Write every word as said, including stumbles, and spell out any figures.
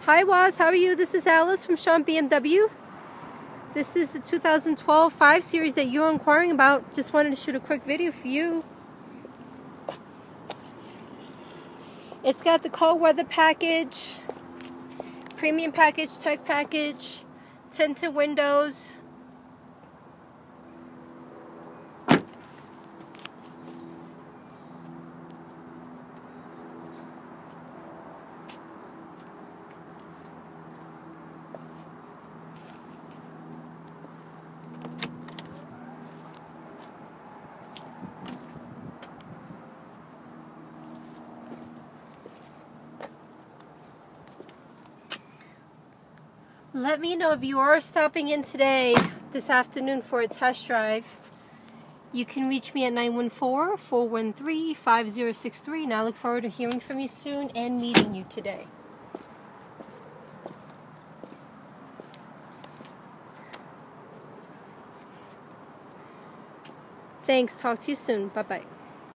Hi Woz, how are you? This is Alice from Sean B M W. This is the two thousand twelve five Series that you're inquiring about. Just wanted to shoot a quick video for you. It's got the cold weather package, premium package, tech package, tinted windows. Let me know if you are stopping in today, this afternoon, for a test drive. You can reach me at nine one four, four one three, five zero six three, and I look forward to hearing from you soon and meeting you today. Thanks. Talk to you soon. Bye-bye.